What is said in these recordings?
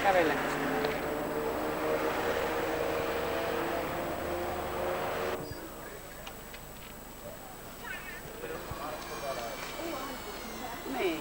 kävellen. Niin.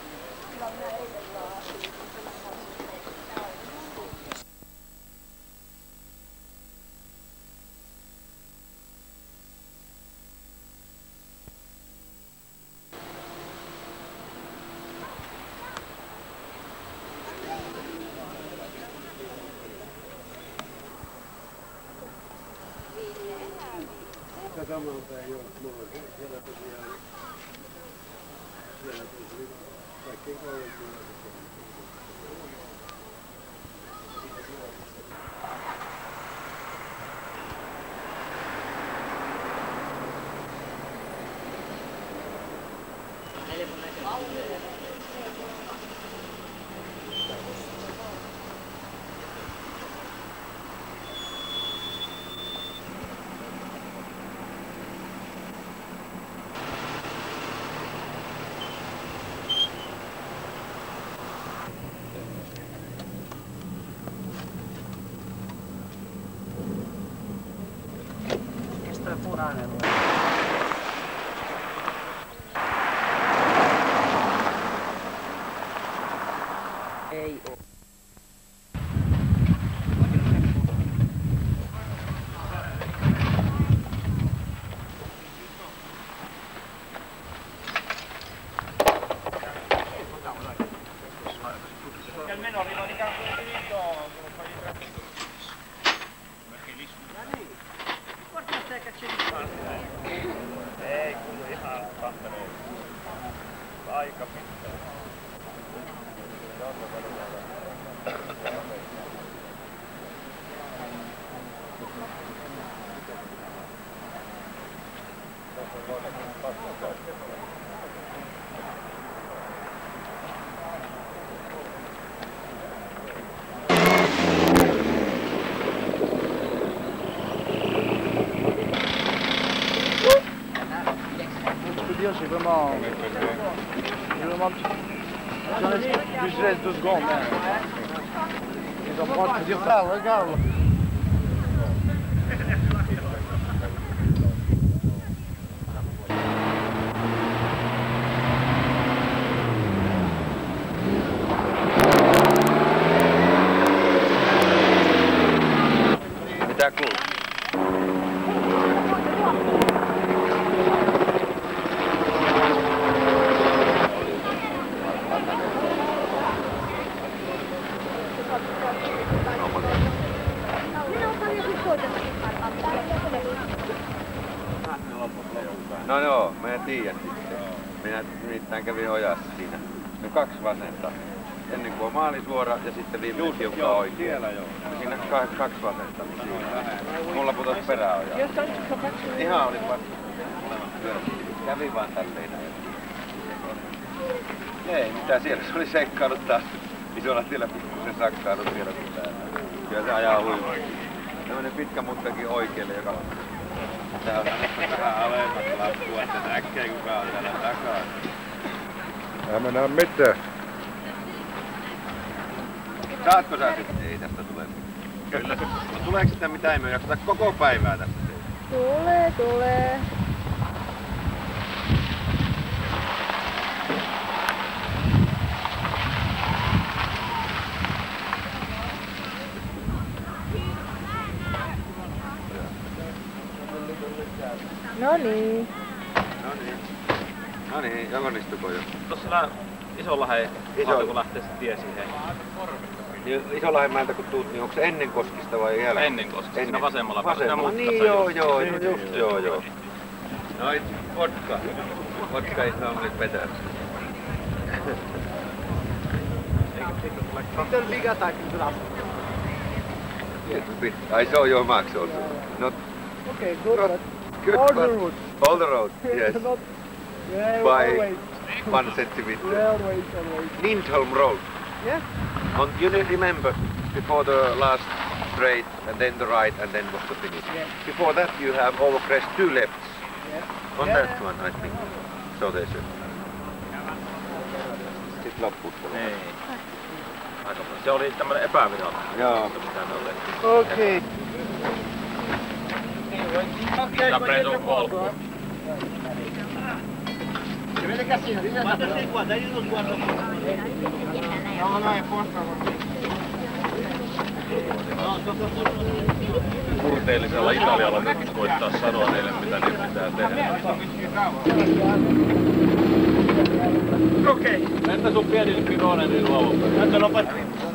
Samalta ei ole. Mulla on siellä tosiaan. Siellä tuli kaikkein kauempia. Punainen. Ei oo. Ei, kun ihan kantareet. Aika pitää. J'ai vraiment je laisse 2 secondes. Ils ont droit de dire ça, regarde. Mitä kuuluu? No joo, mä en tiedä sitten. Minä nimittäin kävin ojassa siinä. No 2 vasenta. Ennen kuin on maalisuora ja sitten viimeinen tiukka oikein. Siellä joo. Siinä 2 vasenta. Mulla putosi peräoja. Ihan oli vasta. Kävin vaan tälleen. Ei mitään, siellä se oli seikkailut taas. Isolla tiellä pikkusen sakkailut siellä pitää. Kyllä se ajaa huimaa. Tämmönen pitkä mutkakin oikealle, joka... Tää on vähän alemmat lappua, että näkee kuka on täällä takaa. Mä näen mitään. Saatko sä sitten? Ei tästä tule. Kyllä. No tuleeko sitä mitään? Ei me jaksata koko päivää tässä. Tulee. Noniin. Noniin, onnistuko jo? Tuossa Isolahden kun lähtee se tie siihen. Niin Isolahdenmäeltä kun tuut, niin onko se ennen Koskista vai jälkeen? Ennen Koskista, siinä vasemmalla. Vasemmalla, niin joo, just joo. Noit vodka. Vodka ei saa nyt vetää. Sitten on ligataakin kyllä. Ai se on jo maks oltu. No, okay, good. All the road. All the road, yes. Yeah, by always. 1 centimeter. Yeah, always. Lindholm Road. Yeah. You remember before the last straight and then the right and then was the finish. Yeah. Before that you have overcrest 2 lefts. Yeah. On that one I think. So they should. Sitten loppuun. Ei. Se oli tämmönen epävirallinen. Joo. Mitä me on tehty. Okei. Sitä preso on kolme. Murteellisella italialla nyt koittaa sanoa niille, mitä ne pitää tehdä. Okei. Entä sun pieni Piironen niin luovuutta? Anto nopeasti.